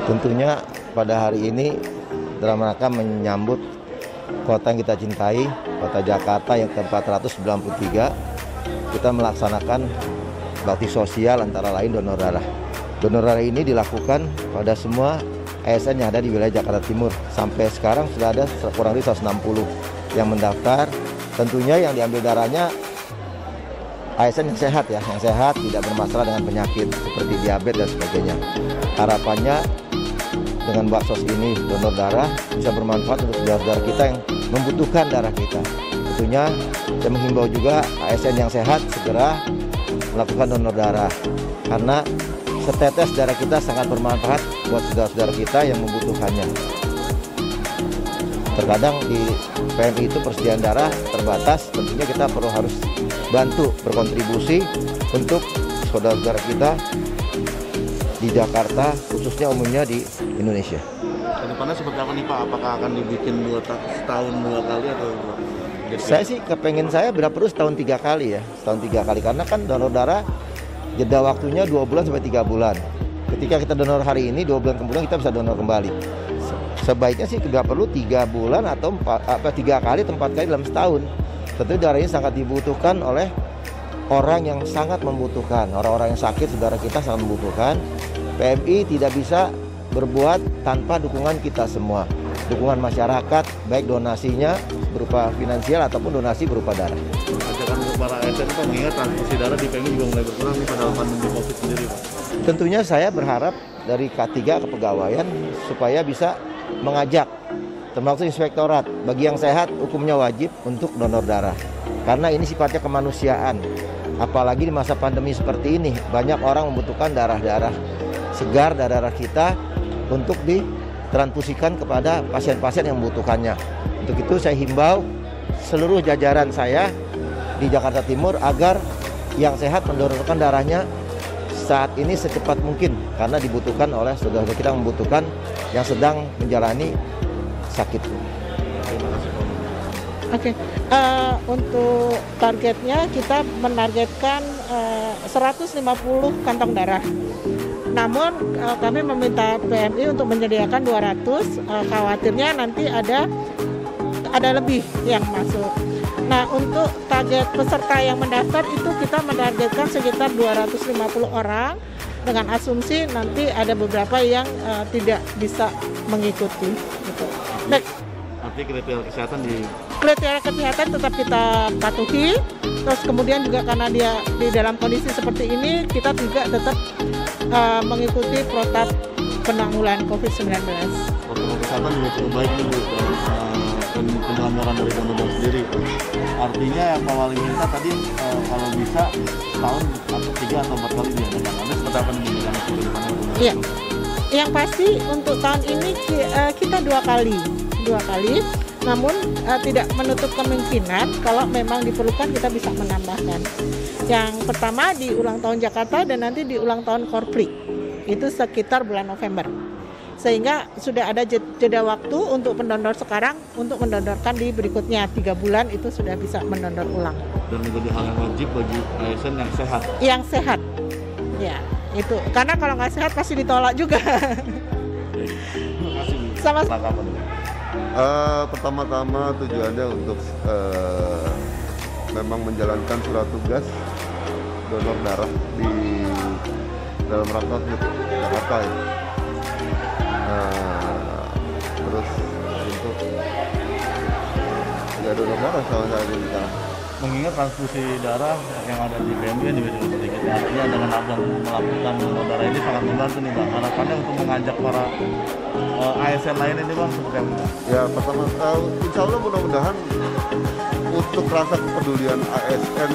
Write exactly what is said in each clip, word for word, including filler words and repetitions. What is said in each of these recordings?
Tentunya pada hari ini dalam rangka menyambut kota yang kita cintai, kota Jakarta yang ke empat ratus sembilan puluh tiga, kita melaksanakan bakti sosial antara lain donor darah. Donor darah ini dilakukan pada semua A S N yang ada di wilayah Jakarta Timur. Sampai sekarang sudah ada kurang lebih seratus enam puluh yang mendaftar. Tentunya yang diambil darahnya A S N yang sehat ya, yang sehat, tidak bermasalah dengan penyakit seperti diabetes dan sebagainya. Harapannya dengan baksos ini donor darah bisa bermanfaat untuk saudara-saudara kita yang membutuhkan darah kita. Tentunya saya menghimbau juga A S N yang sehat segera melakukan donor darah, karena setetes darah kita sangat bermanfaat buat saudara-saudara kita yang membutuhkannya. Terkadang di P M I itu persediaan darah terbatas, tentunya kita perlu harus bantu berkontribusi untuk saudara-saudara kita di Jakarta, khususnya umumnya di Indonesia. Kedepannya seperti apa nih Pak? Apakah akan dibikin dua setahun dua kali atau dua? Saya sih kepengen saya bila perlu setahun tiga kali ya, setahun tiga kali, karena kan donor darah jeda waktunya dua bulan sampai tiga bulan. Ketika kita donor hari ini, dua bulan kemudian kita bisa donor kembali. Sebaiknya sih tidak perlu tiga bulan atau empat, apa tiga kali atau empat kali dalam setahun. Tentu darah ini sangat dibutuhkan oleh orang yang sangat membutuhkan, orang-orang yang sakit, saudara kita sangat membutuhkan. P M I tidak bisa berbuat tanpa dukungan kita semua, dukungan masyarakat, baik donasinya berupa finansial ataupun donasi berupa darah. Ajakan untuk para A S N Pak, mengingat transfusi darah di P M I juga mulai berkurang nih pada pandemi COVID sendiri Pak. Tentunya saya berharap dari K tiga kepegawaian supaya bisa mengajak, termasuk inspektorat, bagi yang sehat hukumnya wajib untuk donor darah. Karena ini sifatnya kemanusiaan. Apalagi di masa pandemi seperti ini, banyak orang membutuhkan darah-darah segar, darah-darah kita untuk ditransfusikan kepada pasien-pasien yang membutuhkannya. Untuk itu saya himbau seluruh jajaran saya di Jakarta Timur agar yang sehat mendonorkan darahnya saat ini secepat mungkin, karena dibutuhkan oleh saudara kita yang membutuhkan, yang sedang menjalani sakit. Oke, okay. uh, untuk targetnya kita menargetkan uh, seratus lima puluh kantong darah. Namun uh, kami meminta P M I untuk menyediakan dua ratus, uh, khawatirnya nanti ada ada lebih yang masuk. Nah, untuk target peserta yang mendaftar itu kita menargetkan sekitar dua ratus lima puluh orang, dengan asumsi nanti ada beberapa yang uh, tidak bisa mengikuti. Gitu. Nah, artinya kriteria kesehatan di kriteria kesehatan tetap kita patuhi. Terus kemudian juga karena dia di dalam kondisi seperti ini, kita juga tetap uh, mengikuti protap penanggulangan COVID sembilan belas. Protokol kesehatan juga cukup baik nih Bu, dan penyelenggaraan dari donor sendiri. Artinya yang Pak Wali minta tadi uh, kalau bisa setahun atau tiga atau empat kali diadakan. Ada seperti apa nih dengan Iya. Yang pasti untuk tahun ini kita dua kali, dua kali. Namun uh, tidak menutup kemungkinan kalau memang diperlukan kita bisa menambahkan. Yang pertama di ulang tahun Jakarta dan nanti di ulang tahun Korpri, itu sekitar bulan November. Sehingga sudah ada jeda waktu untuk pendonor sekarang untuk mendonorkan di berikutnya, tiga bulan itu sudah bisa mendonor ulang. Dan menjadi hal yang wajib bagi A S N yang sehat. Yang sehat, ya itu. Karena kalau nggak sehat pasti ditolak juga. Terima kasih. Sama. Uh, pertama-tama tujuannya untuk uh, memang menjalankan surat tugas donor darah di dalam rangka Jakarta ya. Uh, terus untuk ya donor darah sama saya di sana. Mengingat transfusi darah yang ada di P M I juga cukup sedikit. Artinya dengan abang melakukan donor darah ini sangat membantu nih Bang. Harapannya untuk mengajak para uh, A S N lain ini Bang seperti apa? Ya pertama, uh, insya Allah mudah-mudahan untuk rasa kepedulian A S N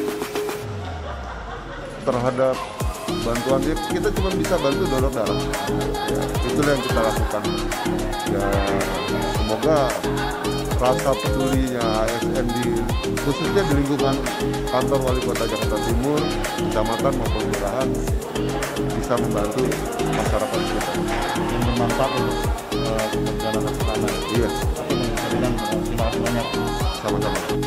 terhadap bantuan dia, kita cuma bisa bantu donor darah. Ya, itulah yang kita lakukan. Ya, semoga rasa pedulinya A S N di khususnya di lingkungan kantor Wali Kota Jakarta Timur, kecamatan maupun kelurahan bisa membantu masyarakat kita. Yang bermanfaat untuk uh, perjalanan ke sana. Iya. Terima kasih banyak. Sama-sama.